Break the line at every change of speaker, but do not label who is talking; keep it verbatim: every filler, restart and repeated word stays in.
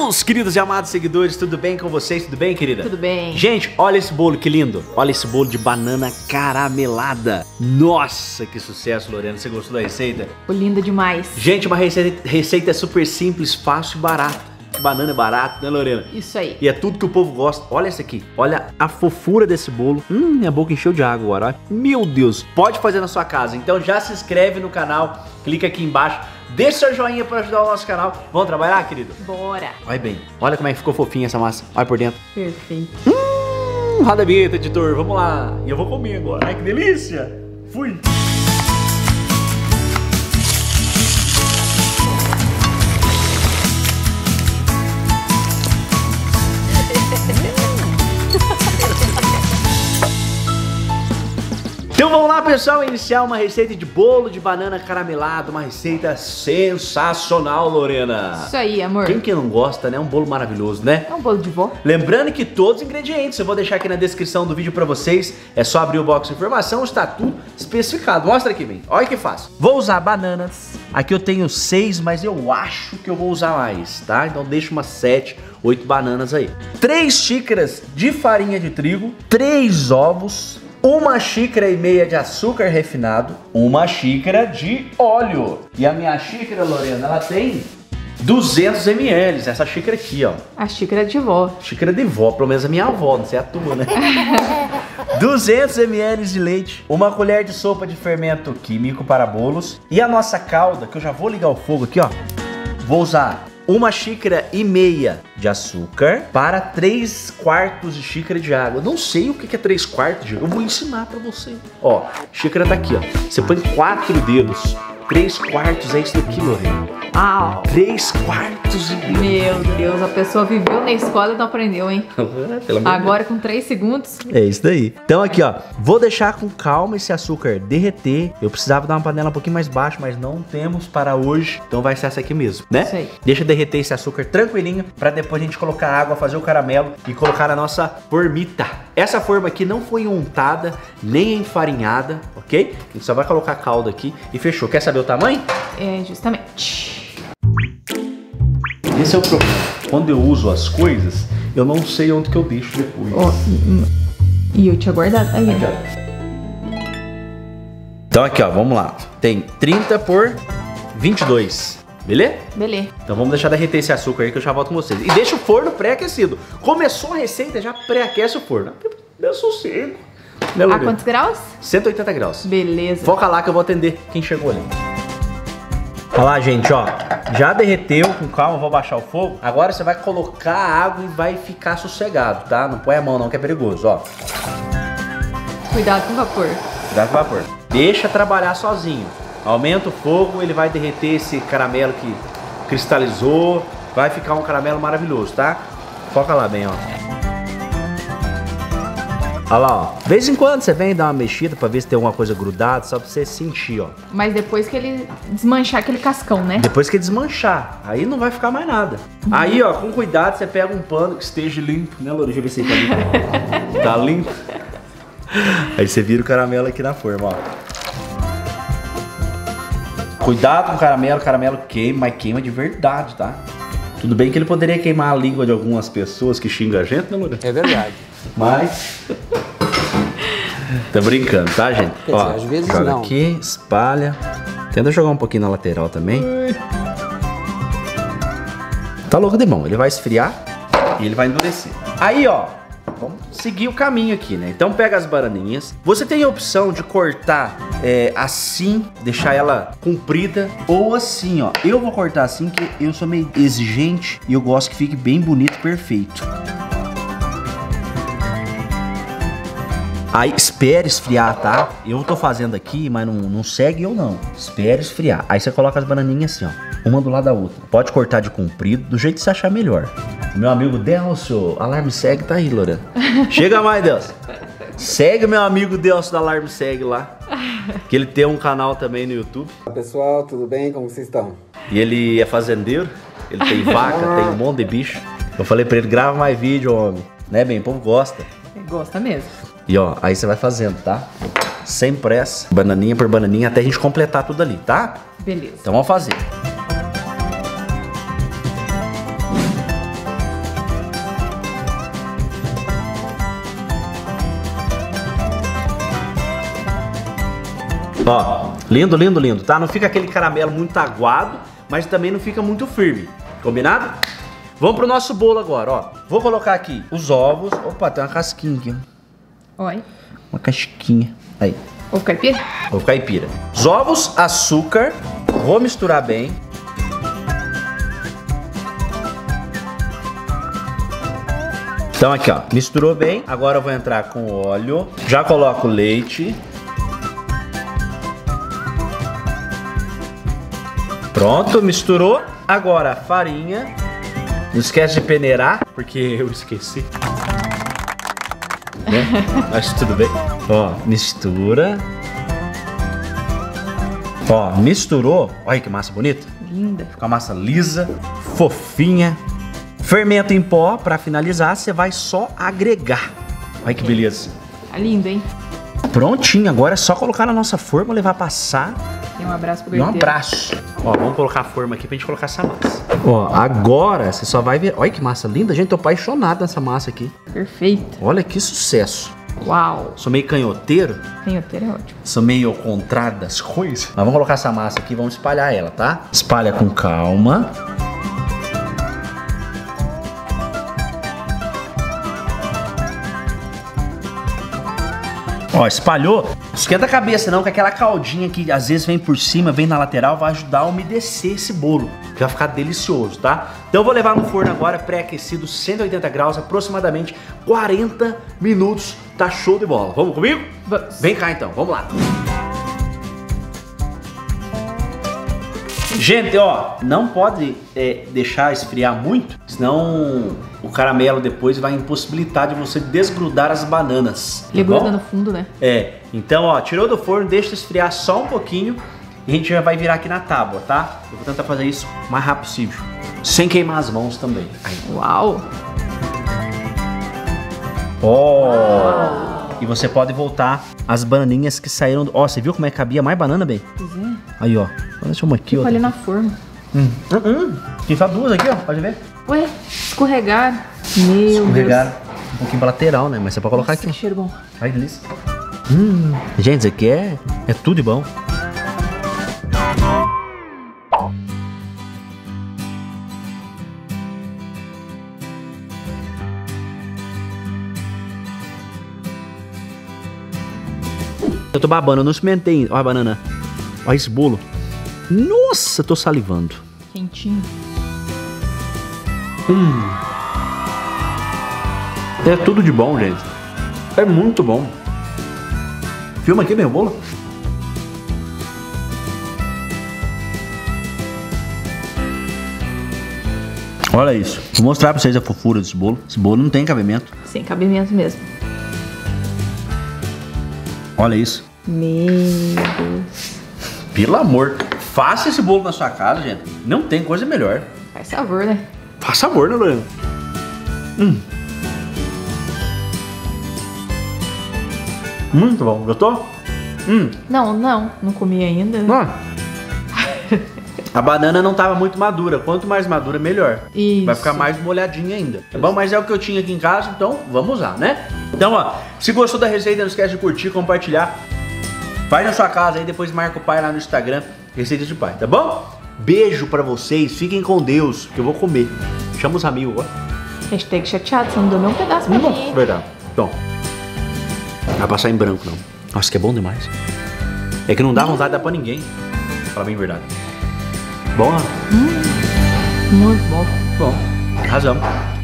Meus queridos e amados seguidores, tudo bem com vocês? Tudo bem, querida?
Tudo bem.
Gente, olha esse bolo, que lindo. Olha esse bolo de banana caramelada. Nossa, que sucesso, Lorena. Você gostou da receita?
Ficou linda demais.
Gente, uma receita, receita super simples, fácil e barata. Banana é barato, né, Lorena?
Isso aí.
E é tudo que o povo gosta. Olha esse aqui. Olha a fofura desse bolo. Hum, minha boca encheu de água agora. Meu Deus. Pode fazer na sua casa. Então já se inscreve no canal. Clica aqui embaixo. Deixa seu joinha para ajudar o nosso canal. Vamos trabalhar, querido?
Bora.
Olha bem. Olha como é que ficou fofinha essa massa. Olha por dentro.
Perfeito.
Hum, roda a vinheta, editor. Vamos lá. E eu vou comer agora. Ai, que delícia. Fui. Então vamos lá, pessoal, iniciar uma receita de bolo de banana caramelado, uma receita sensacional, Lorena.
Isso aí, amor.
Quem que não gosta, né? Um bolo maravilhoso, né?
É um bolo de vó.
Lembrando que todos os ingredientes eu vou deixar aqui na descrição do vídeo pra vocês. É só abrir o box de informação, está tudo especificado. Mostra aqui, bem. Olha que fácil. Vou usar bananas. Aqui eu tenho seis, mas eu acho que eu vou usar mais, tá? Então deixa umas sete, oito bananas aí. Três xícaras de farinha de trigo, três ovos, uma xícara e meia de açúcar refinado, uma xícara de óleo. E a minha xícara, Lorena, ela tem duzentos mililitros, essa xícara aqui, ó.
A xícara de vó.
Xícara de vó, pelo menos a minha avó, não sei a tua, né? duzentos mililitros de leite, uma colher de sopa de fermento químico para bolos e a nossa calda, que eu já vou ligar o fogo aqui, ó. Vou usar uma xícara e meia de açúcar para três quartos de xícara de água. Eu não sei o que é três quartos de água, eu vou ensinar pra você. Ó, xícara tá aqui, ó. Você põe quatro dedos. três quartos é isso daqui, Lorena.
Au.
três quartos de dedo.
Meu Deus, a pessoa viveu na escola e não aprendeu, hein?
Pelo
Agora com três segundos.
É isso daí. Então aqui, ó, vou deixar com calma esse açúcar derreter. Eu precisava dar uma panela um pouquinho mais baixa, mas não temos para hoje. Então vai ser essa aqui mesmo, né?
Isso aí.
Deixa derreter esse açúcar tranquilinho, para depois a gente colocar água, fazer o caramelo e colocar na nossa formita. Essa forma aqui não foi untada, nem enfarinhada, ok? A gente só vai colocar a calda aqui e fechou. Quer saber o tamanho?
É, justamente.
Esse é o problema. Quando eu uso as coisas, eu não sei onde que eu deixo depois.
Ó, e eu tinha guardado. Aí,
Aqui, ó. Então aqui, ó, vamos lá. Tem trinta por vinte e dois. Beleza?
Beleza.
Então vamos deixar derreter esse açúcar aí que eu já volto com vocês. E deixa o forno pré-aquecido. Começou a receita, já pré-aquece o forno. Meu sossego.
A quantos graus?
cento e oitenta graus.
Beleza.
Foca lá que eu vou atender quem chegou ali. Olha lá, gente, ó. Já derreteu, com calma, vou baixar o fogo. Agora você vai colocar a água e vai ficar sossegado, tá? Não põe a mão não, que é perigoso, ó.
Cuidado com o vapor.
Cuidado com o vapor. Deixa trabalhar sozinho. Aumenta o fogo, ele vai derreter esse caramelo que cristalizou. Vai ficar um caramelo maravilhoso, tá? Foca lá bem, ó. Olha lá, ó. De vez em quando você vem dar uma mexida pra ver se tem alguma coisa grudada, só pra você sentir, ó.
Mas depois que ele desmanchar aquele cascão, né?
Depois que desmanchar, aí não vai ficar mais nada. Uhum. Aí, ó, com cuidado, você pega um pano que esteja limpo, né, Loura? Deixa eu ver se ele tá limpo. Tá limpo? Aí você vira o caramelo aqui na forma, ó. Cuidado com o caramelo, o caramelo queima, mas queima de verdade, tá? Tudo bem que ele poderia queimar a língua de algumas pessoas que xingam a gente, né, Loura?
É verdade.
Mas... tá brincando, tá, gente?
Quer
Ó,
dizer, às vezes
joga
não.
aqui, espalha. Tenta jogar um pouquinho na lateral também. Tá louco de bom. Ele vai esfriar e ele vai endurecer. Aí, ó, vamos seguir o caminho aqui, né? Então pega as bananinhas. Você tem a opção de cortar é, assim, deixar ela comprida, ou assim, ó. Eu vou cortar assim, que eu sou meio exigente e eu gosto que fique bem bonito, perfeito. Aí espere esfriar, tá? Eu tô fazendo aqui, mas não, não segue eu não. Espere esfriar. Aí você coloca as bananinhas assim, ó. Uma do lado da outra. Pode cortar de comprido, do jeito que você achar melhor. Meu amigo Delcio, Alarme Segue tá aí, Lorena. Chega mais, Delcio. Segue meu amigo Delcio da Alarme Segue lá. Que ele tem um canal também no YouTube.
Olá, pessoal, tudo bem? Como vocês estão?
E ele é fazendeiro. Ele tem vaca, tem um monte de bicho. Eu falei pra ele, grava mais vídeo, homem. Né, bem? O povo gosta.
Gosta mesmo.
E ó, aí você vai fazendo, tá? Sem pressa, bananinha por bananinha, até a gente completar tudo ali, tá?
Beleza.
Então vamos fazer. Ó, lindo, lindo, lindo, tá? Não fica aquele caramelo muito aguado, mas também não fica muito firme. Combinado? Vamos pro nosso bolo agora, ó. Vou colocar aqui os ovos. Opa, tem uma casquinha aqui, ó.
Oi.
Uma casquinha. Aí.
Ovo caipira?
Ovo caipira. Os ovos, açúcar. Vou misturar bem. Então aqui, ó. Misturou bem. Agora eu vou entrar com óleo. Já coloco o leite. Pronto, misturou. Agora a farinha. Não esquece de peneirar, porque eu esqueci. Né? Mas tudo bem. Ó, mistura. Ó, misturou. Olha que massa bonita.
Linda.
Fica uma massa lisa, fofinha. Fermento em pó, pra finalizar, você vai só agregar. Olha que beleza.
Tá lindo, hein?
Prontinho, agora é só colocar na nossa forma, levar pra assar.
E um abraço pro
E um
Gaiteiro.
abraço. Ó, vamos colocar a forma aqui pra gente colocar essa massa. Ó, agora você só vai ver. Olha que massa linda, gente. Tô apaixonado nessa massa aqui.
Perfeito.
Olha que sucesso.
Uau.
Sou meio canhoteiro,
Canhoteiro é ótimo.
sou meio ao contrário das coisas. Mas vamos colocar essa massa aqui e vamos espalhar ela, tá? Espalha com calma. Ó, espalhou. Não esquenta a cabeça não, que aquela caldinha que às vezes vem por cima, vem na lateral, vai ajudar a umedecer esse bolo. Que vai ficar delicioso, tá? Então eu vou levar no forno agora, pré-aquecido, cento e oitenta graus, aproximadamente quarenta minutos. Tá show de bola. Vamos comigo?
Vamos.
Vem cá então, vamos lá. Gente, ó, não pode é, deixar esfriar muito, senão o caramelo depois vai impossibilitar de você desgrudar as bananas. Tá
Ele gruda
bom?
no fundo, né?
É, então ó, tirou do forno, deixa esfriar só um pouquinho e a gente já vai virar aqui na tábua, tá? Eu vou tentar fazer isso o mais rápido possível, sem queimar as mãos também. Aí.
Uau.
Ó! E você pode voltar as bananinhas que saíram do... Ó, você viu como é que cabia mais banana, bem?
Pois é.
Aí, ó. Deixa uma aqui, ó.
Ficou ali na forma.
Hum. Hum, hum. Tem só duas aqui, ó. Pode ver.
Ué, escorregar. Meu
Escorregaram
Deus.
um pouquinho pra lateral, né? Mas você pode colocar
Nossa,
aqui.
que cheiro bom.
Ai, que delícia. Hum. Gente, isso aqui é, é tudo de bom. Eu tô babando, eu não experimentei. Olha a banana. Olha esse bolo. Nossa, tô salivando.
Quentinho.
Hum. É tudo de bom, gente. É muito bom. Filma aqui meu bolo. Olha isso. Vou mostrar pra vocês a fofura desse bolo. Esse bolo não tem cabimento.
Sem cabimento mesmo.
Olha isso.
Meu Deus.
Pelo amor. Faça esse bolo na sua casa, gente. Não tem coisa melhor.
Faz sabor, né?
Faz sabor, né, Lorena? Hum. Muito bom. Gostou? Hum.
Não, não. Não comi ainda.
Ah. A banana não estava muito madura. Quanto mais madura, melhor.
Isso.
Vai ficar mais molhadinha ainda. Tá bom? Mas é o que eu tinha aqui em casa, então vamos usar, né? Então, ó, se gostou da receita, não esquece de curtir, compartilhar. Faz na sua casa aí, depois marca o pai lá no Instagram, Receitas de Pai, tá bom? Beijo pra vocês, fiquem com Deus, que eu vou comer. Chama os amigos agora.
Hashtag chateado, você não deu nem um pedaço pra
Não,
mim.
verdade. Então, não vai passar em branco, não. Nossa, que é bom demais. É que não dá vontade de dar pra ninguém. Fala bem a verdade. Bom, né?
Hum, muito bom.
Bom, arrasamos.